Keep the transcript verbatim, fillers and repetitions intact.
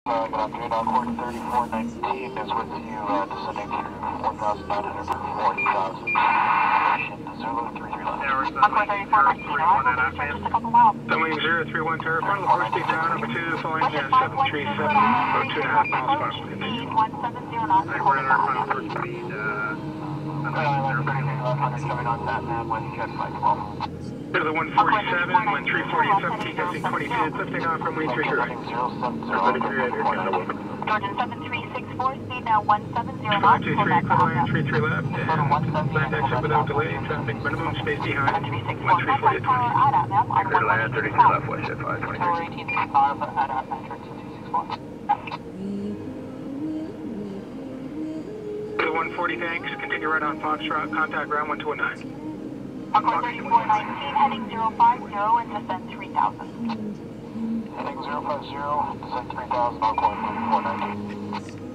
Uh, good afternoon, Encore thirty-four nineteen is with you, uh, descending to one thousand nine hundred for forty thousand. Station zero three three left. Encore thirty-four nineteen, alright, just a couple miles. Runway zero three one, Terra, front of the first speed tower, number two, flying uh, seven three seven, about two and a half miles per hour. Speed one seven zero knots. I we're in our front first speed, uh, coming on that man with jet flight twelve. to the one forty-seven, one three forty, seventeen, testing twenty-two, lifting off runway three three right. Jordan seven three six four, speed now one seven zero knots. five two three, clear line, three three left, and land exit without delay, traffic minimum, space behind, one three forty at twenty. Clear land, thirty-two left, west jet five twenty-three. eighteen feet five at uh, entrance two six one. To the one forty, thanks, continue right on Foxtrot, contact ground one two nine. Encore thirty-four nineteen, heading zero five zero and descend three thousand. Heading zero five zero, descend three thousand, Encore thirty-four nineteen.